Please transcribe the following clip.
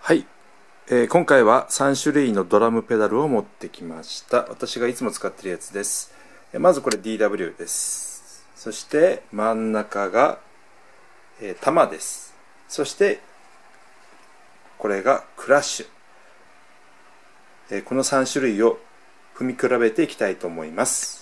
はい、今回は3種類のドラムペダルを持ってきました。私がいつも使っているやつです。まずこれ DW です。そして真ん中が、タマです。そしてこれがクラッシュ。この3種類を踏み比べていきたいと思います。